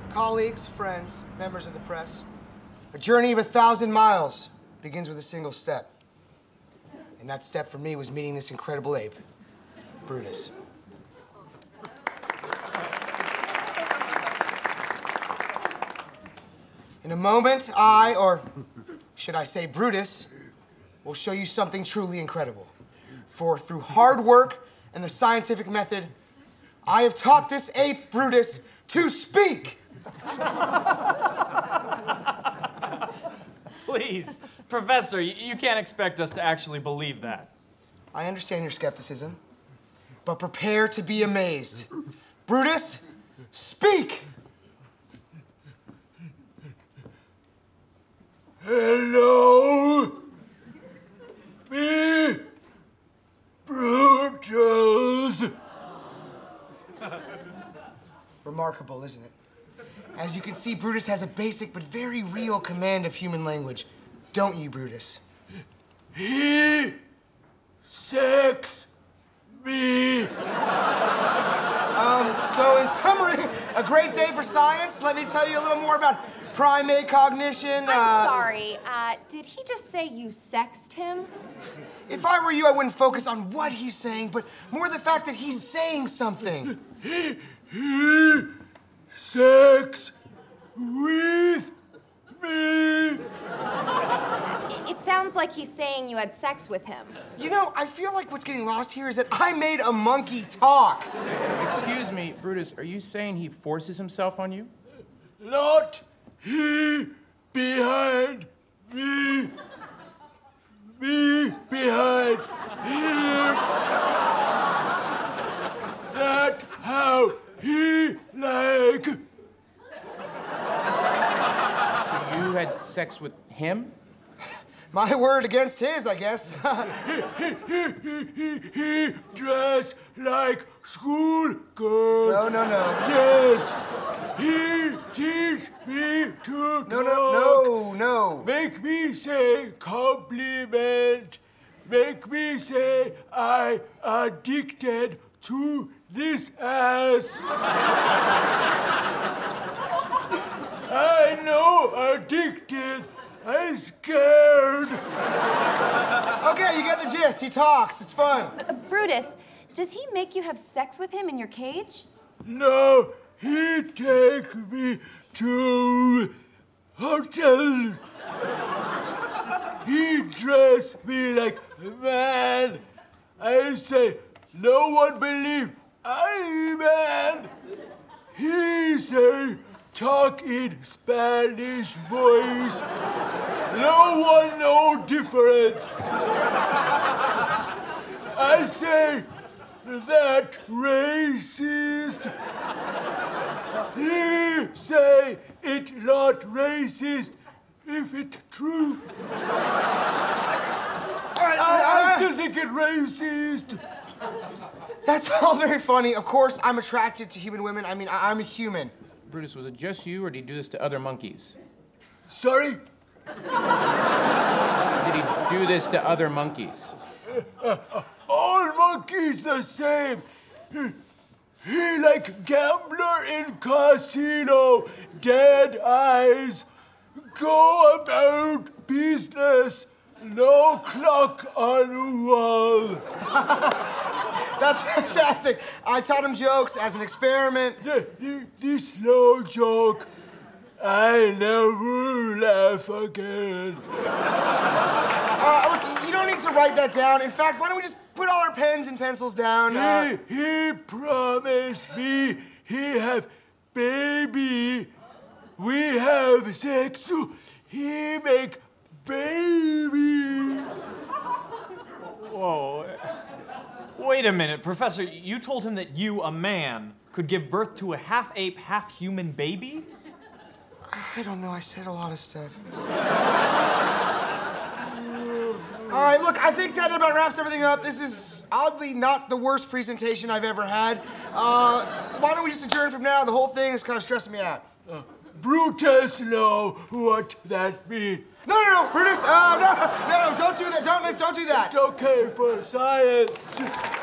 colleagues, friends, members of the press, a journey of 1,000 miles begins with a single step. And that step for me was meeting this incredible ape, Brutus. In a moment, I, or should I say Brutus, will show you something truly incredible. For through hard work and the scientific method, I have taught this ape, Brutus, to speak. Please, Professor, you can't expect us to actually believe that. I understand your skepticism, but prepare to be amazed. Brutus, speak! Hello, me, Brutus. Remarkable, isn't it? As you can see, Brutus has a basic but very real command of human language. Don't you, Brutus? He sex me. So in summary, a great day for science. Let me tell you a little more about primate cognition. I'm sorry, did he just say you sexed him? If I were you, I wouldn't focus on what he's saying, but more the fact that he's saying something. He sex with me. It sounds like he's saying you had sex with him. You know, I feel like what's getting lost here is that I made a monkey talk. Excuse me, Brutus, are you saying he forces himself on you? Not he behind me. Me behind him. That's how he like. So you had sex with him? My word against his, I guess. He dressed like schoolgirl. No. Yes. He teach me to talk. No. Make me say compliment. Make me say I addicted to this ass. I know addicted. I'm scared. Okay, you get the gist. He talks. It's fun. Brutus, does he make you have sex with him in your cage? No, he take me to hotel. He dress me like a man. I say, no one believe I'm man. He say, talk in Spanish voice. No one know difference. I say, that racist. He say it not racist if it true. I still think it racist. That's all very funny. Of course, I'm attracted to human women. I mean, I'm a human. Brutus, was it just you, or did he do this to other monkeys? Sorry? Did he do this to other monkeys? All monkeys the same. He like gambler in casino, dead eyes, go about business, no clock on the wall. That's fantastic. I taught him jokes as an experiment. This no joke. I never laugh again. Look, you don't need to write that down. In fact, why don't we just put all our pens and pencils down? He promised me he have baby. We have sex. He make baby. Whoa. Wait a minute, Professor. You told him that you, a man, could give birth to a half-ape, half-human baby? I don't know. I said a lot of stuff. All right, look, I think that about wraps everything up. This is oddly not the worst presentation I've ever had. Why don't we just adjourn from now? The whole thing is kind of stressing me out. Brutus know what that means. No, Brutus, no, don't do that. Don't do that. It's okay for science.